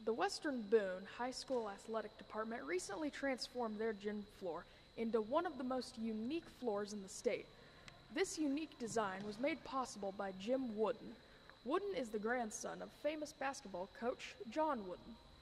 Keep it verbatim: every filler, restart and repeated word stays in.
The Western Boone High School Athletic Department recently transformed their gym floor into one of the most unique floors in the state. This unique design was made possible by Jim Wooden. Wooden is the grandson of famous basketball coach John Wooden.